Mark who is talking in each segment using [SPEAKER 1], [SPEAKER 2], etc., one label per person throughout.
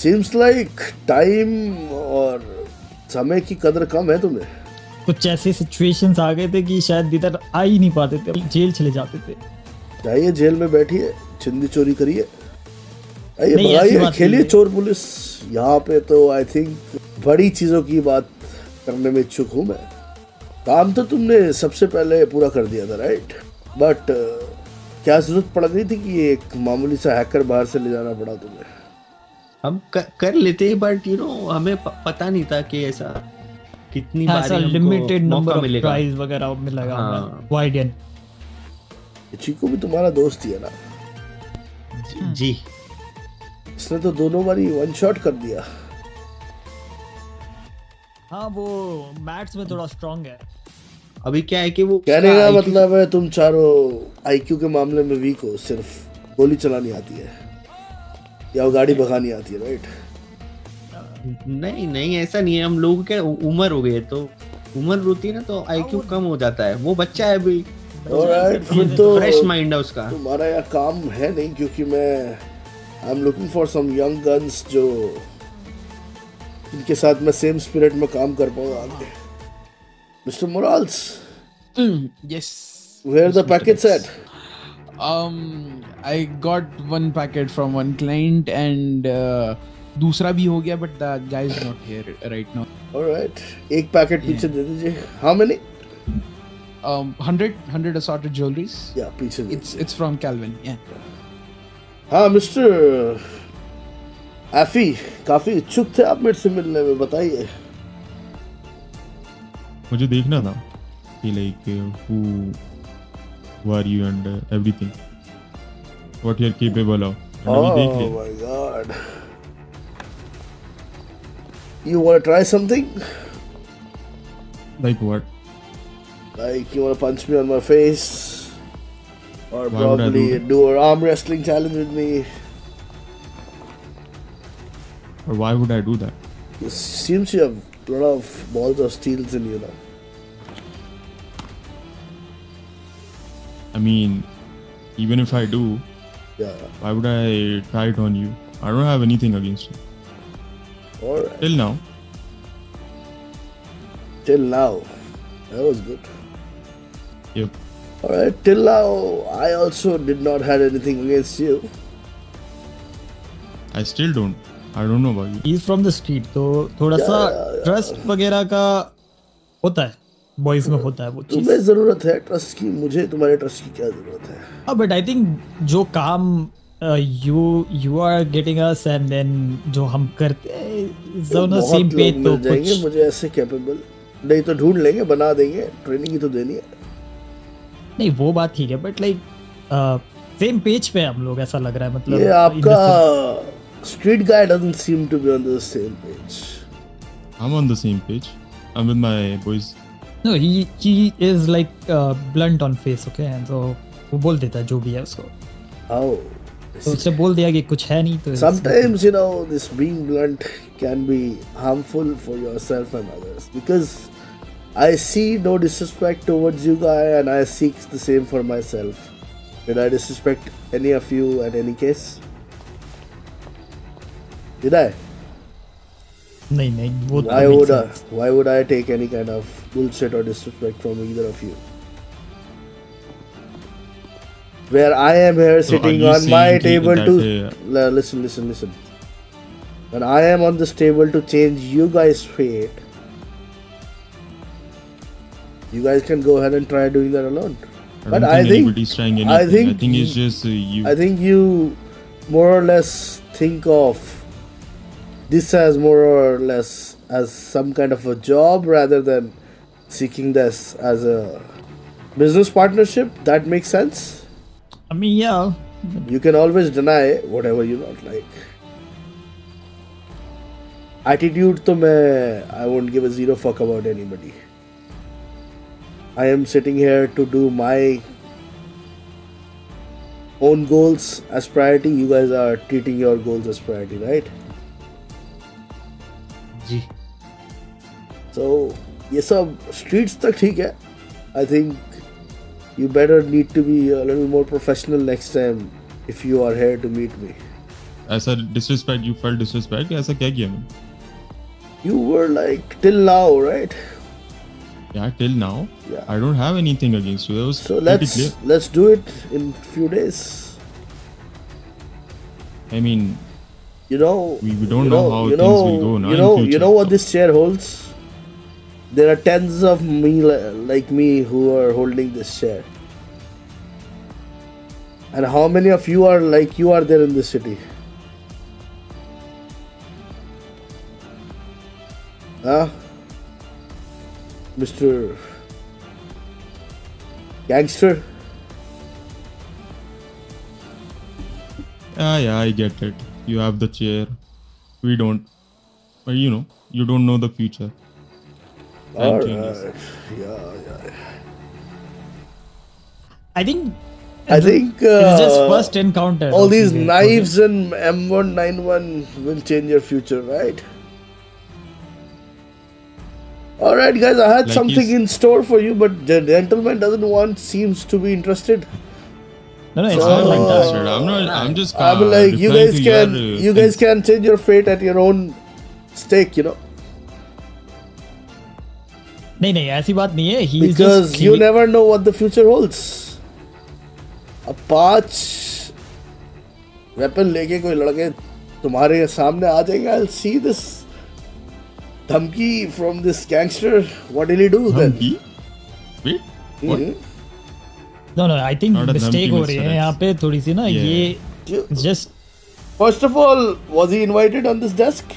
[SPEAKER 1] Seems like time और समय की कदर कम है तुम्हें।
[SPEAKER 2] कुछ ऐसे सिचुएशंस आ गए थे कि शायद इधर आ ही नहीं पाते थे, जेल चले जाते थे।
[SPEAKER 1] जाइए जेल में बैठिए, चिंदी चोरी करिए, आइए
[SPEAKER 2] नहीं, ऐसी
[SPEAKER 1] भगाइए,
[SPEAKER 2] बात
[SPEAKER 1] खेलिए
[SPEAKER 2] नहीं है।
[SPEAKER 1] चोर पुलिस। यहाँ पे तो आई थिंक बड़ी चीजों की बात करने में इच्छुक हूँ मैं। काम तो तुमने सबसे पहले पूरा कर दिया था, राइट? बट क्या जरूरत पड़ गई थी कि एक मामूली सा हैकर बाहर से ले जाना पड़ा तुम्हें?
[SPEAKER 3] हम कर लेते, बट हमें पता नहीं था कि ऐसा कितनी
[SPEAKER 2] ऐसा
[SPEAKER 3] बारी
[SPEAKER 2] लिमिटेड
[SPEAKER 3] हमको
[SPEAKER 2] नंबर
[SPEAKER 3] मौका
[SPEAKER 2] ऑफ
[SPEAKER 3] मिलेगा।
[SPEAKER 2] प्राइज वगैरह मिलेगा।
[SPEAKER 3] हाँ।
[SPEAKER 2] वो आइडिया
[SPEAKER 1] चीकू भी तुम्हारा दोस्त ही है ना?
[SPEAKER 3] जी।
[SPEAKER 1] इसने तो दोनों बारी वन शॉट कर दिया।
[SPEAKER 2] हाँ, वो मैथ्स में थोड़ा स्ट्रांग है।
[SPEAKER 3] अभी क्या है कि वो
[SPEAKER 1] कहने का
[SPEAKER 3] IQ
[SPEAKER 1] मतलब है तुम चारों आईक्यू के मामले में वीक हो, सिर्फ गोली चलानी आती है या वो गाड़ी भगानी आती है, राइट?
[SPEAKER 3] नहीं ऐसा नहीं है। हम लोग के उम्र हो गई है, तो उम्र होती है ना तो IQ कम हो जाता है। वो बच्चा है अभी,
[SPEAKER 1] ऑलराइट, फिर तो
[SPEAKER 3] फ्रेश माइंड है उसका।
[SPEAKER 1] तुम्हारा यहाँ काम है नहीं, क्योंकि मैं I am looking for some young guns जो इनके साथ मैं सेम स्पिरिट में काम कर पाऊँ आगे। Mister Morales,
[SPEAKER 4] Yes.
[SPEAKER 1] Where the packets at?
[SPEAKER 4] I got one packet from one client and दूसरा भी हो गया, but the guy is not here right now.
[SPEAKER 1] Alright, एक पैकेट पीछे दे दीजिए। How many?
[SPEAKER 4] 100 assorted jewelries.
[SPEAKER 1] या पीछे दे
[SPEAKER 4] It's from Calvin. Yeah.
[SPEAKER 1] हाँ मिस्टर एफी, काफी इच्छुक थे आप मेरे से मिलने में, बताइए।
[SPEAKER 5] मुझे देखना था कि like who are you and everything what you are capable of, and अभी देख
[SPEAKER 1] Oh
[SPEAKER 5] लिया।
[SPEAKER 1] my god, you want to try something?
[SPEAKER 5] Like what?
[SPEAKER 1] Like you want to punch me on my face, or
[SPEAKER 5] Why would I
[SPEAKER 1] probably
[SPEAKER 5] do that?
[SPEAKER 1] do an arm wrestling challenge with me?
[SPEAKER 5] Or why would I do that?
[SPEAKER 1] It seems you have a lot of balls of steels in you now.
[SPEAKER 5] I mean, even if I do,
[SPEAKER 1] Yeah,
[SPEAKER 5] why would I try it on you? I don't have anything against you
[SPEAKER 1] alright.
[SPEAKER 5] till now.
[SPEAKER 1] Till now, that was good.
[SPEAKER 5] Yep.
[SPEAKER 1] Alright, till now, I also did not had anything against you.
[SPEAKER 5] I still don't. I don't know about you.
[SPEAKER 2] He's from the street, तो थोड़ा सा trust वगैरह का होता है, boys में होता है वो चीज।
[SPEAKER 1] तुम्हें जरूरत है ट्रस्ट की, मुझे तुम्हारे ट्रस्ट की क्या जरूरत है?
[SPEAKER 2] हाँ, बट आई थिंक जो काम you are getting us and then जो हम करते हैं इज ऑन द
[SPEAKER 1] बहुत
[SPEAKER 2] सेम
[SPEAKER 1] लोग
[SPEAKER 2] पेज, तो
[SPEAKER 1] मिल जाएंगे
[SPEAKER 2] कुछ
[SPEAKER 1] मुझे ऐसे कैपेबल, नहीं तो ढूंढ लेंगे, बना देंगे, ट्रेनिंग ही तो देनी है।
[SPEAKER 2] नहीं, वो बात ठीक है, बट लाइक सेम पेज पे हम लोग, ऐसा लग रहा है। मतलब
[SPEAKER 1] ये आपका street guy doesn't seem to be on the same page.
[SPEAKER 5] I'm on the same page. I'm with my boys.
[SPEAKER 2] no, he is like blunt on face, okay, and so वो बोल देता है जो भी है उसको,
[SPEAKER 1] How?
[SPEAKER 2] तो उससे बोल दिया कि कुछ है नहीं, तो
[SPEAKER 1] Sometimes, you know, this being blunt can be harmful for yourself and others, because I see no disrespect towards you guy and I seek the same for myself. Did I disrespect any of you in any case? Did I?
[SPEAKER 2] नहीं वो
[SPEAKER 1] Why would I take any kind of bullshit or disrespect from either of you? Where I am here
[SPEAKER 5] So are
[SPEAKER 1] sitting
[SPEAKER 5] you
[SPEAKER 1] on my
[SPEAKER 5] saying
[SPEAKER 1] table
[SPEAKER 5] that,
[SPEAKER 1] to listen. When I am on this table to change you guys' fate, you guys can go ahead and try doing that alone.
[SPEAKER 5] I
[SPEAKER 1] But
[SPEAKER 5] don't
[SPEAKER 1] I
[SPEAKER 5] think
[SPEAKER 1] think-
[SPEAKER 5] anybody's trying anything.
[SPEAKER 1] I think
[SPEAKER 5] I think it's
[SPEAKER 1] you-
[SPEAKER 5] just you.
[SPEAKER 1] I think you more or less think of this as more or less as some kind of a job rather than seeking this as a business partnership. That makes sense.
[SPEAKER 2] I mean, yeah,
[SPEAKER 1] You can always deny whatever you not like. Attitude to मैं I won't give a zero fuck about anybody. I am sitting here to do my own goals as priority. You guys are treating your goals as priority, right?
[SPEAKER 3] Ji.
[SPEAKER 1] So ये सब streets तक ठीक है. I think you better need to be a little more professional next time if you are here to meet me.
[SPEAKER 5] ऐसा disrespect, you felt disrespect, ऐसा क्या किया मैंने?
[SPEAKER 1] You were like till now, right?
[SPEAKER 5] Yeah, till now,
[SPEAKER 1] Yeah.
[SPEAKER 5] I don't have anything against you. That was
[SPEAKER 1] So
[SPEAKER 5] pretty clear.
[SPEAKER 1] let's do it in few days.
[SPEAKER 5] I mean,
[SPEAKER 1] You know,
[SPEAKER 5] we don't know how
[SPEAKER 1] you
[SPEAKER 5] things will go now
[SPEAKER 1] You
[SPEAKER 5] in
[SPEAKER 1] know,
[SPEAKER 5] future.
[SPEAKER 1] you know what this chair holds? There are tens of me like me who are holding this chair. And how many of you are like you are there in this city? Huh? Mr. Gangster?
[SPEAKER 5] Yeah, I get it. You have the chair. We don't. But you know, you don't know the future. Time changes.
[SPEAKER 1] Alright. Yeah.
[SPEAKER 2] I think
[SPEAKER 1] it's
[SPEAKER 2] it's just first encounter.
[SPEAKER 1] all
[SPEAKER 2] of
[SPEAKER 1] these
[SPEAKER 2] the-
[SPEAKER 1] knives and M191 will change your future, right? Alright, guys, I had
[SPEAKER 5] Like
[SPEAKER 1] something
[SPEAKER 5] he's-
[SPEAKER 1] in store for you, but the gentleman doesn't want, seems to be interested.
[SPEAKER 2] No, it's
[SPEAKER 1] So-
[SPEAKER 2] not like that.
[SPEAKER 5] Interested. I'm not. I'm just.
[SPEAKER 1] I mean, like, you
[SPEAKER 5] replying
[SPEAKER 1] guys
[SPEAKER 5] to
[SPEAKER 1] can,
[SPEAKER 5] your,
[SPEAKER 1] you guys can change your fate at your own stake, you know,
[SPEAKER 2] नहीं ऐसी बात नहीं है. He is
[SPEAKER 1] because
[SPEAKER 2] just
[SPEAKER 1] you never know what the future holds. अब 5 weapon लेके कोई लड़के तुम्हारे सामने आ जाएंगे. I'll see this धमकी from this gangster. What will he do then?
[SPEAKER 5] Humpy? Wait. What?
[SPEAKER 1] Mhm.
[SPEAKER 2] No, I think
[SPEAKER 5] Not a
[SPEAKER 2] mistake
[SPEAKER 5] धमकी,
[SPEAKER 2] हो रही
[SPEAKER 5] Mr.
[SPEAKER 2] है
[SPEAKER 5] X.
[SPEAKER 2] यहाँ पे थोड़ी सी ना.
[SPEAKER 5] Yeah.
[SPEAKER 2] ये just
[SPEAKER 1] First of all, was he invited on this desk?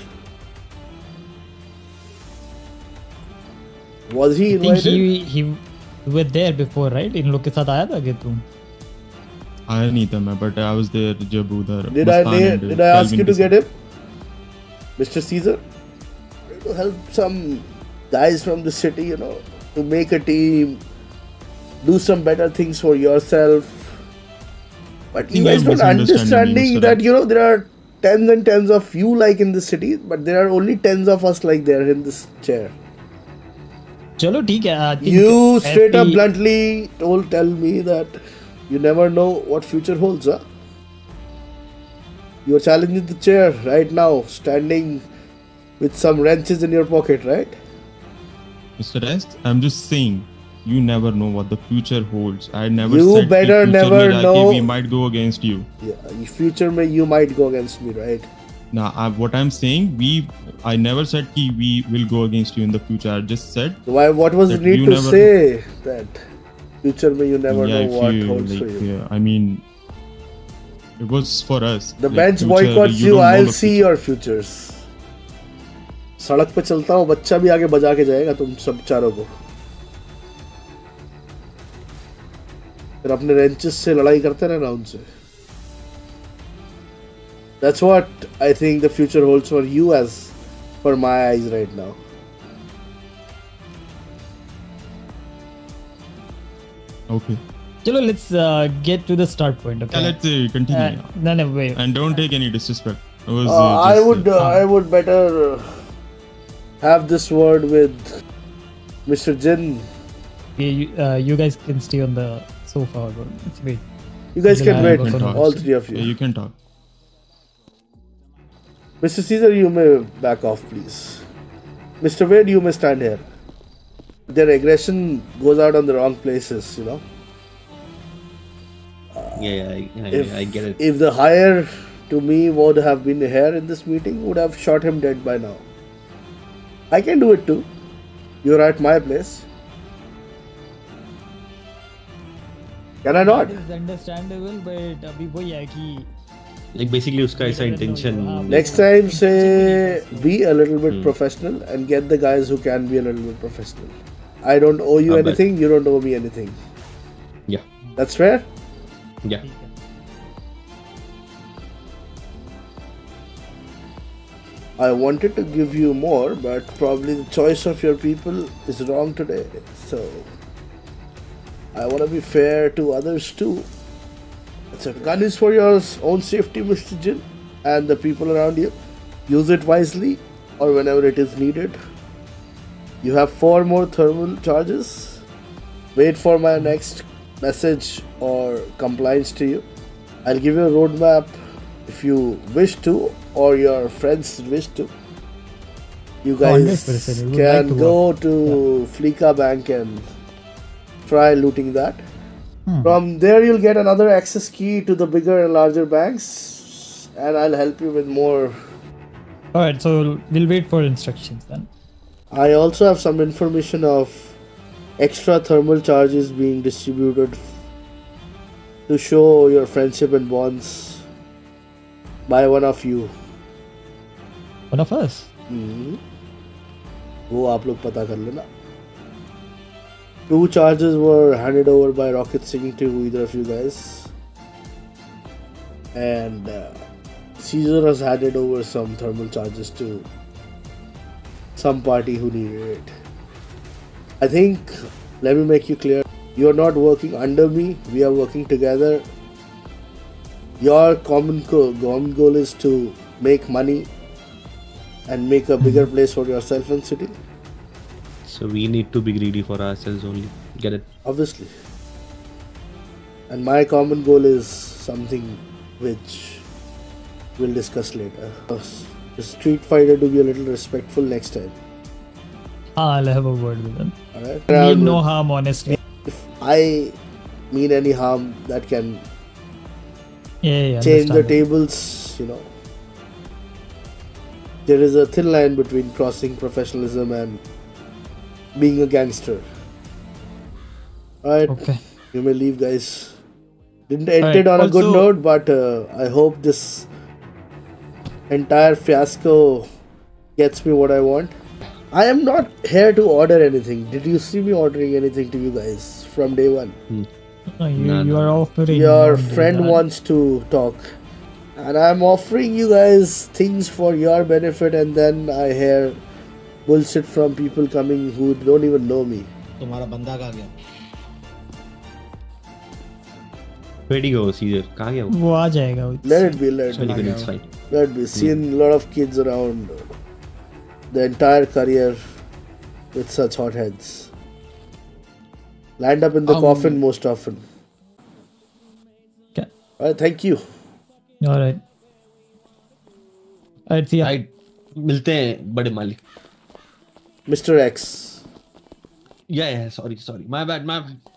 [SPEAKER 1] Was he
[SPEAKER 2] I think
[SPEAKER 1] invited?
[SPEAKER 2] he were there before, right? इन लोग के साथ आया था क्या तुम?
[SPEAKER 5] आया नहीं था मैं, but I was there जब उधर.
[SPEAKER 1] Did I
[SPEAKER 5] Mastan and
[SPEAKER 1] did I ask
[SPEAKER 5] Calvin
[SPEAKER 1] you to
[SPEAKER 5] के
[SPEAKER 1] get
[SPEAKER 5] साथ.
[SPEAKER 1] him, Mr. Caesar? To help some guys from the city, you know, to make a team, do some better things for yourself. But you
[SPEAKER 5] think
[SPEAKER 1] guys
[SPEAKER 5] you're
[SPEAKER 1] don't
[SPEAKER 5] misunderstanding me,
[SPEAKER 1] understanding
[SPEAKER 5] Mr.
[SPEAKER 1] that
[SPEAKER 5] X.
[SPEAKER 1] you know there are tens and tens of you like in the city, but there are only tens of us like there in this chair.
[SPEAKER 2] चलो ठीक है. I think
[SPEAKER 1] You straight up
[SPEAKER 2] FP
[SPEAKER 1] bluntly tell me that you never know what future holds, huh? You're challenging the chair right now, standing with some wrenches in your pocket, right?
[SPEAKER 5] Mr. S, I'm just saying, you never know what the future holds. I never
[SPEAKER 1] You
[SPEAKER 5] said
[SPEAKER 1] better
[SPEAKER 5] कि future
[SPEAKER 1] never
[SPEAKER 5] में जाके
[SPEAKER 1] know.
[SPEAKER 5] we might go against you.
[SPEAKER 1] Yeah, in future may you might go against me, right?
[SPEAKER 5] Now, what I'm saying, I never said कि we will go against you in the future. I just said,
[SPEAKER 1] Why? What was the
[SPEAKER 5] That
[SPEAKER 1] need
[SPEAKER 5] you
[SPEAKER 1] to
[SPEAKER 5] never
[SPEAKER 1] say that future may you never
[SPEAKER 5] yeah,
[SPEAKER 1] know
[SPEAKER 5] if
[SPEAKER 1] what
[SPEAKER 5] you,
[SPEAKER 1] holds
[SPEAKER 5] like,
[SPEAKER 1] for you?
[SPEAKER 5] yeah, I mean, it was for us.
[SPEAKER 1] The
[SPEAKER 5] Like,
[SPEAKER 1] bench
[SPEAKER 5] future,
[SPEAKER 1] boycotts you.
[SPEAKER 5] don't know
[SPEAKER 1] I'll
[SPEAKER 5] the
[SPEAKER 1] see your futures. सड़क पे चलता हूँ, बच्चा भी आगे बजा के जाएगा तुम सब चारों को. फिर अपने रेंचेस से लड़ाई करते रहना उनसे. That's what I think the future holds for you as per my eyes right now.
[SPEAKER 5] Okay.
[SPEAKER 2] चलो let's get to the start point. Okay.
[SPEAKER 5] Yeah, let's continue.
[SPEAKER 2] No, wait.
[SPEAKER 5] And don't take any disrespect. It was,
[SPEAKER 1] I would better have this word with Mr. Jin.
[SPEAKER 2] You guys can stay on the sofa. Or let's wait.
[SPEAKER 1] You guys can
[SPEAKER 2] Yeah,
[SPEAKER 1] wait,
[SPEAKER 2] you can talk.
[SPEAKER 1] all three of
[SPEAKER 5] Yeah,
[SPEAKER 1] you.
[SPEAKER 5] you can talk.
[SPEAKER 1] Mr. Caesar, you may back off, please. Mr. Wade, you may stand here. Their aggression goes out on the wrong places, you know.
[SPEAKER 3] I get it.
[SPEAKER 1] If the hire to me would have been here in this meeting, would have shot him dead by now. I can do it too. You're at my place. Can I not?
[SPEAKER 2] It is understandable, but अभी वही है कि
[SPEAKER 3] Like basically उसका ऐसा intention.
[SPEAKER 1] Next time, say, be a little bit professional and get the guys who can be a little bit professional. I don't owe you
[SPEAKER 3] But-
[SPEAKER 1] anything, you don't owe me anything.
[SPEAKER 3] Yeah.
[SPEAKER 1] That's fair?
[SPEAKER 3] Yeah.
[SPEAKER 1] I wanted to give you more, but probably the choice of your people is wrong today. So, I want to be fair to others too. So, gun is for your own safety, Mr. Jin, and the people around you. Use it wisely or whenever it is needed. You have 4 more thermal charges. Wait for my next message or compliance to you. I'll give you a roadmap if you wish to, or your friends wish to, you guys
[SPEAKER 2] 100%, we would
[SPEAKER 1] can
[SPEAKER 2] like to
[SPEAKER 1] go
[SPEAKER 2] work.
[SPEAKER 1] to Fleeka Bank and try looting that.
[SPEAKER 2] Hmm.
[SPEAKER 1] From there, you'll get another access key to the bigger and larger banks, and I'll help you with more.
[SPEAKER 2] Alright, so we'll wait for instructions then.
[SPEAKER 1] I also have some information of extra thermal charges being distributed to show your friendship and bonds by one of you.
[SPEAKER 2] One of us.
[SPEAKER 1] वो आप लोग पता कर लेना. 2 charges were handed over by Rocket Singh to either of you guys, and Caesar has handed over some thermal charges to some party who needed it. I think, let me make you clear, you are not working under me, we are working together. Your common goal is to make money and make a bigger place for yourself and city.
[SPEAKER 3] So we need to be greedy for ourselves only. Get it?
[SPEAKER 1] Obviously. And my common goal is something which we'll discuss later. The Street Fighter to be a little respectful next time.
[SPEAKER 2] I'll have a word with them.
[SPEAKER 1] Alright?
[SPEAKER 2] Mean no harm, honestly.
[SPEAKER 1] If I mean any harm that can
[SPEAKER 2] Yeah,
[SPEAKER 1] change the
[SPEAKER 2] understand.
[SPEAKER 1] tables, you know. There is a thin line between crossing professionalism and being a gangster. Alright,
[SPEAKER 2] Okay.
[SPEAKER 1] you may leave, guys. Didn't end
[SPEAKER 2] Alright,
[SPEAKER 1] it on a good
[SPEAKER 2] also-
[SPEAKER 1] note, but I hope this entire fiasco gets me what I want. I am not here to order anything. Did you see me ordering anything to you guys from day one?
[SPEAKER 2] No, you
[SPEAKER 3] No.
[SPEAKER 2] are offering.
[SPEAKER 1] Your
[SPEAKER 2] not doing
[SPEAKER 1] friend
[SPEAKER 2] that.
[SPEAKER 1] wants to talk, and I'm offering you guys things for your benefit, and then I hear bullshit from people coming who don't even know me.
[SPEAKER 6] तुम्हारा बंदा कहाँ गया?
[SPEAKER 3] Where'd he go, Caesar? कहाँ गया वो?
[SPEAKER 2] वो आ जाएगा.
[SPEAKER 1] Let it be, let it
[SPEAKER 3] Sorry,
[SPEAKER 1] be.
[SPEAKER 3] it's fine.
[SPEAKER 1] Let it be. Seen a lot of kids around the entire career with such hot heads. Land up in the coffin most often.
[SPEAKER 2] Okay.
[SPEAKER 1] Alright, thank you.
[SPEAKER 2] Alright. Alright, see ya.
[SPEAKER 3] Right. मिलते हैं बड़े मालिक.
[SPEAKER 1] Mr. X.
[SPEAKER 3] Yeah, sorry. My bad.